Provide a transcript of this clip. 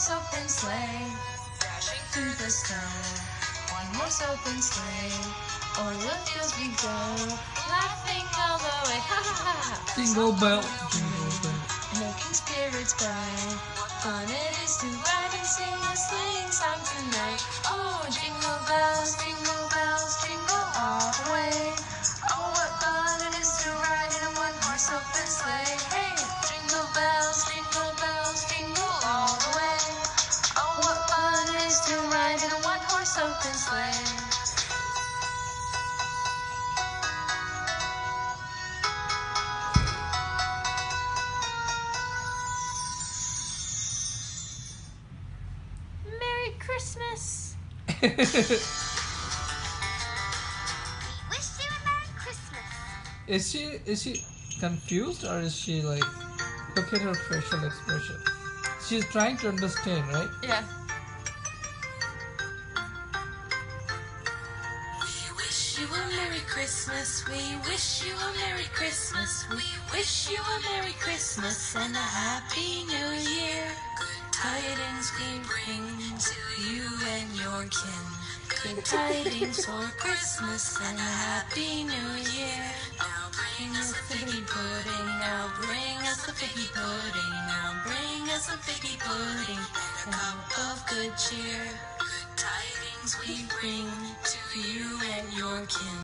horse open sleigh, dashing through the snow. One horse open sleigh, o'er the fields we go, laughing all the way. Ha ha ha! Jingle bell, jingle bell. Making spirits bright. What fun it is to ride and sing a sleighing song tonight. Oh, jingle bells, jingle all the way. Oh, what fun it is to ride in a one-horse open sleigh. Hey, jingle bells, jingle all the way. Oh, what fun it is to ride in a one-horse open sleigh. Merry Christmas! We wish you a Merry Christmas. Is she confused, or is she like, look at her facial expression? She's trying to understand, right? Yeah. We wish you a Merry Christmas. We wish you a Merry Christmas. We wish you a Merry Christmas and a Happy New Year. Good tidings we bring to you and your kin. Good tidings for Christmas and a Happy New Year. Now bring us a figgy pudding. Now bring us a figgy pudding. Now bring us a figgy pudding and a cup of good cheer. Good tidings we bring to you and your kin.